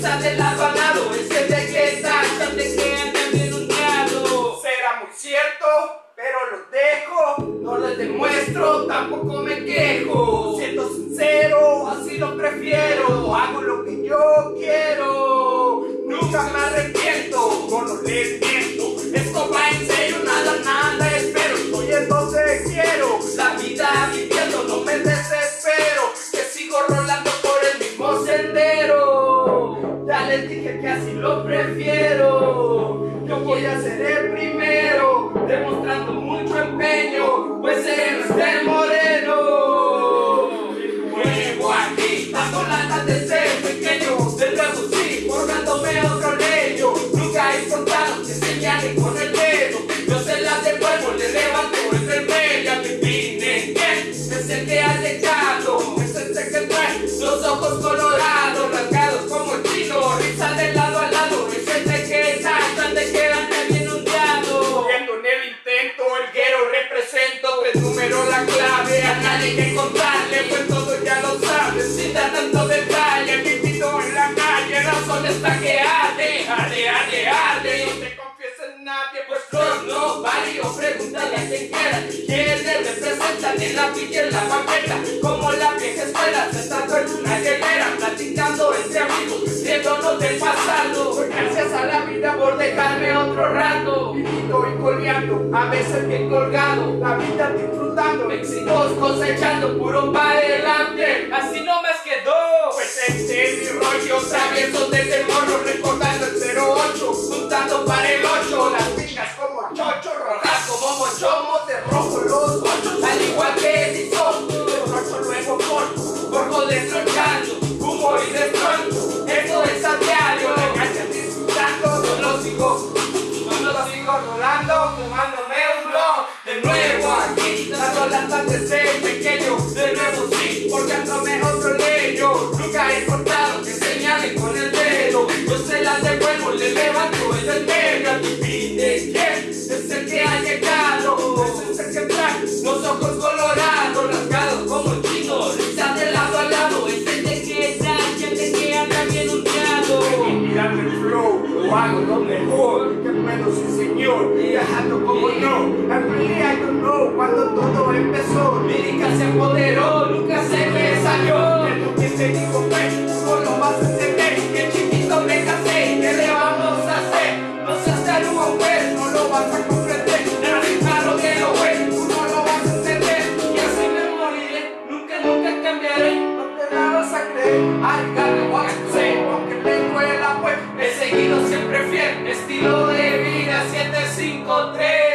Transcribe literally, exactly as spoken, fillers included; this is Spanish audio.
está de lado a lado, ese de que tachan de que andan bien hundiado. Será muy cierto, pero los dejo. No les demuestro, tampoco me quejo. Siendo sincero, Así lo prefiero, hago lo que yo quiero. nunca me arrepiento. No lo les miento. Esto va en serio, nada, nada espero. Estoy en donde quiero. La vida viviendo, no me desespero, que sigo rolando por el mismo sendero. Ya les dije que así lo prefiero. Yo voy a ser el primero, demostrando mucho empeño, pues seré Mister Moreno. Nuevo aquí, dando latas de ser pequeño, de nuevo sí, forjándome otro leño. Nunca he contado que señale con el dedo, yo se las devuelvo, le levanto el vermelho a mi pine. ¿Quién es el que ha llegado? Es este que trae los ojos colorados, rasgados como el chino, risa de lado a lado. Es este que saltan de que anda bien hundiado. Viendo en el intento, el guero represento. Tres números la clave, a nadie que contarle, pues todo ya lo sabes, sin dar tanto detalle. Vivito en la calle, la zona está que arde, arde, arde, arde. No te confieses nadie, Pues Cross no vale, o pregúntale a quien quiera. Quienes representan en la villa y en la banqueta, como la vieja escuela, sentado en una hielera, platicando entre amigos, riéndonos del pasado. Gracias a la vida por dejarme otro rato, vivito y coleando, a veces bien colgado, la vida disfrutando. éxitos cosechando, puro pa' adelante, así no me quedó. Pues este es mi rollo, Traviesos desde morro, recordando el cero ocho, juntando para el ocho, las pingas como chocho, rojas como mochomos, de rojo los ocho, al igual que Edison, destrocho luego corto, corjo destrochando, humor y destroncho, eso es a diario, la calle disfrutando. yo lo sigo, yo lo sigo rolando, fumándome un blog, de nuevo aquí, dando latas de ser pequeño, de nuevo sí, forjándome otro leño, nunca he cortado que señalen con el dedo, yo se las devuelvo, le levanto el del medio a mi fin de quién es el que ha llegado, ese es el que trae los ojos colorados, rasgados como el chino, risa de lado a lado, es el de que tacha, de que anda bien hundiado. Mirando el flow, lo hago lo mejor, que puedo sí señor, y dejando como no, al really I don't know, cuando todo empezó, Lírica se empoderó, nunca se me salió. es lo que te digo pues, no lo vas a entender, Que chiquito me casé, ¿qué le vamos a hacer? No seas tarugo, pues, no lo vas a comprender. Claro que lo ves, tú no lo vas a entender. Y así me moriré, nunca, nunca cambiaré. no te la vas a creer, Ay, gana, guache, aunque te duela pues, he seguido siempre fiel, estilo de vida siete cinco tres.